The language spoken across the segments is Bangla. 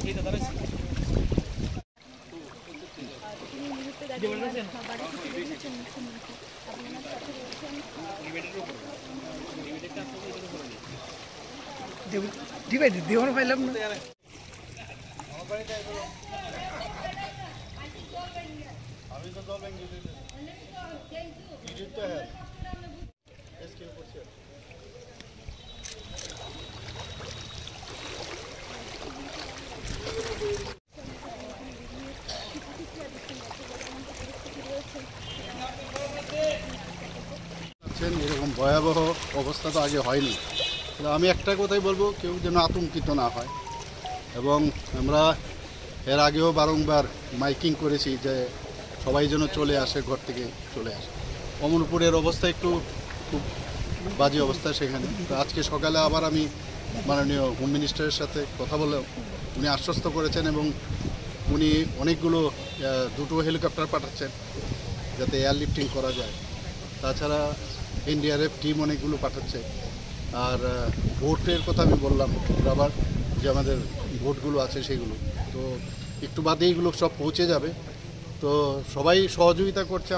দেওয়ার পাইলাম না। এরকম ভয়াবহ অবস্থা তো আগে হয়নি। আমি একটা কথাই বলবো, কেউ যেন আতঙ্কিত না হয়। এবং আমরা এর আগেও বারংবার মাইকিং করেছি যে সবাই যেন চলে আসে, ঘর থেকে চলে আসে। অমরপুরের অবস্থা একটু খুব বাজে অবস্থা সেখানে। তো আজকে সকালে আবার আমি মাননীয় হোম মিনিস্টারের সাথে কথা বলে উনি আশ্বস্ত করেছেন এবং উনি অনেকগুলো দুটো হেলিকপ্টার পাঠাচ্ছেন যাতে এয়ারলিফটিং করা যায়। তাছাড়া এনডিআরএফ টিম অনেকগুলো পাঠাচ্ছে। আর ভোটের কথা আমি বললাম, আবার যে আমাদের ভোটগুলো আছে সেগুলো তো একটু বাদে এইগুলো সব পৌঁছে যাবে। তো সবাই সহযোগিতা করছে,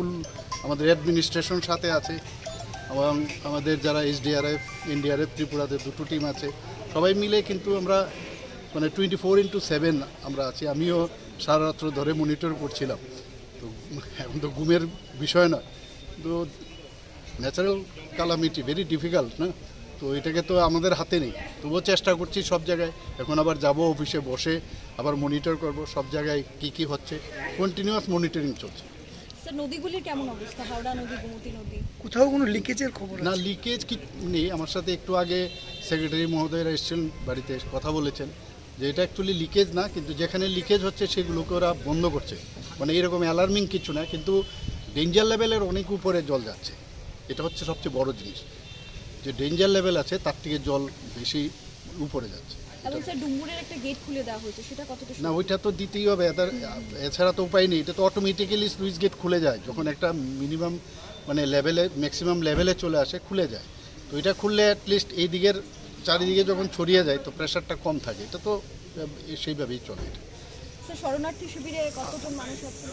আমাদের অ্যাডমিনিস্ট্রেশন সাথে আছে এবং আমাদের যারা এসডিআরএফ এনডিআরএফ ত্রিপুরাতে দুটো টিম আছে, সবাই মিলে কিন্তু আমরা মানে 24/7 আমরা আছি। আমিও সারা রাত্র ধরে মনিটর করছিলাম। তো এখন তো ঘুমের বিষয় নয়, তো ন্যাচারাল ক্যালামিটি ভেরি ডিফিকাল্ট না, তো এটাকে তো আমাদের হাতে নেই। তবুও চেষ্টা করছি সব জায়গায়। এখন আবার যাব অফিসে বসে আবার মনিটর করব সব জায়গায় কি হচ্ছে। কন্টিনিউয়াস মনিটরিং চলছে। স্যার, নদীগুলির কেমন অবস্থা? হাওড়া নদী, গোমতী নদী, কোথাও কোনো লিকেজের খবর না? লিকেজ কি নেই। আমার সাথে একটু আগে সেক্রেটারি মহোদয়রা এসেছেন, বাড়িতে কথা বলেছেন যে এটা অ্যাকচুয়ালি লিকেজ না, কিন্তু যেখানে লিকেজ হচ্ছে সেগুলোকে ওরা বন্ধ করছে। মানে এরকম অ্যালার্মিং কিছু না, কিন্তু ডেঞ্জার লেভেলের অনেক উপরে জল যাচ্ছে। এটা হচ্ছে সবচেয়ে বড় জিনিস, যে ডেঞ্জার লেভেল আছে তার থেকে জল বেশি উপরে যাচ্ছে। এবং স্যার, ডুম্বুরের একটা গেট খুলে দেওয়া হয়েছে, সেটা কতটা? না, ওইটা তো দিতেই হবে, এছাড়া তো উপায় নেই। এটা তো অটোমেটিক্যালি স্লুইস গেট খুলে যায় যখন একটা মিনিমাম মানে লেভেলে ম্যাক্সিমাম লেভেলে চলে আসে, খুলে যায়। তো এটা খুললে অ্যাটলিস্ট এই দিকের চারিদিকে যখন ছড়িয়ে যায় তো প্রেশারটা কম থাকে। এটা তো সেইভাবেই চলে। এটা স্যার, শরণার্থী শিবিরে কতজন মানুষ আছে?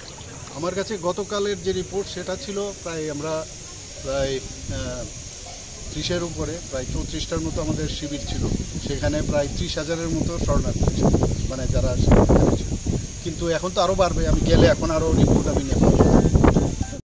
আমার কাছে গতকালের যে রিপোর্ট সেটা ছিল প্রায় 30-এর উপরে, প্রায় 34টার মতো আমাদের শিবির ছিল। সেখানে প্রায় 30,000-এর মতো শরণার্থী ছিল, মানে যারা ছিল। কিন্তু এখন তো আরও বাড়বে, আমি গেলে এখন আরও রিপোর্ট আমি নেব।